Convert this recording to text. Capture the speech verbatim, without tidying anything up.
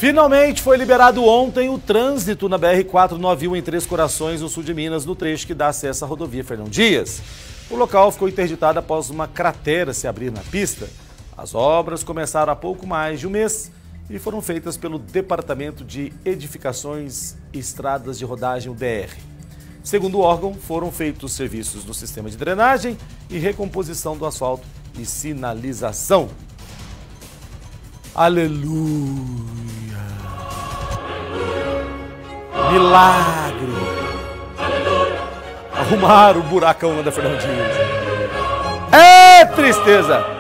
Finalmente foi liberado ontem o trânsito na B R quatrocentos e noventa e um em Três Corações, no sul de Minas, no trecho que dá acesso à rodovia Fernão Dias. O local ficou interditado após uma cratera se abrir na pista. As obras começaram há pouco mais de um mês e foram feitas pelo Departamento de Edificações e Estradas de Rodagem, o D R. Segundo o órgão, foram feitos serviços no sistema de drenagem e recomposição do asfalto e sinalização. Aleluia! Milagre! Arrumaram o buracão lá da Fernão Dias. É tristeza!